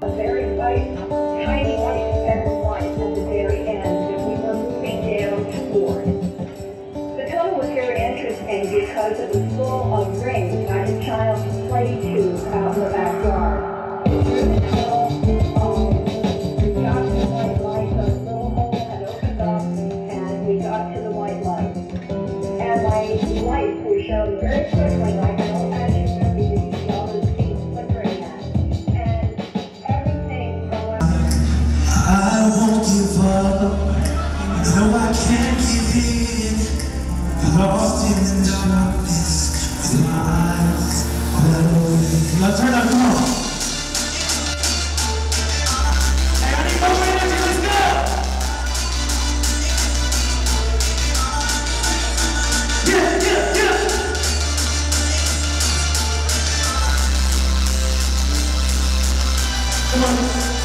a very white, tiny white feathered light at the very end that we were moving down toward. The tunnel was very interesting because it was full of rings. I had a child's play tube out in the backyard. Through the tunnel, we got to the white light. The little hole had opened up, and we got to the white light. And my lights were shown very quickly, like an old-fashioned movie that you see all those things flickering at. And everything around. I won't give up, no I can't give in. Lost in the darkness, with my eyes closed. Now turn up, come on. Hey, I need more energy, let's go! Get up! Come on.